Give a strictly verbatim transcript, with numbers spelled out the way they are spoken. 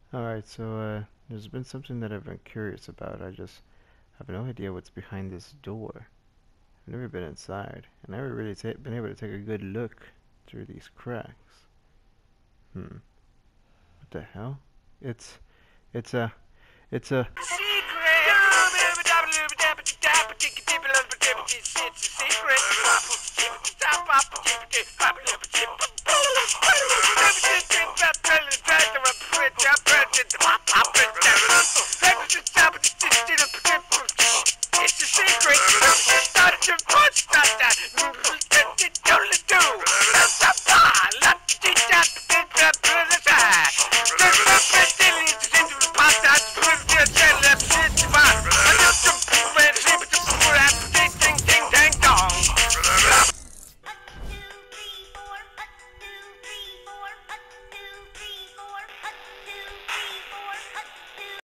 Alright, so uh, there's been something that I've been curious about. I just have no idea what's behind this door. I've never been inside. I've never really ta been able to take a good look through these cracks. Hmm. What the hell? It's, it's a, it's a...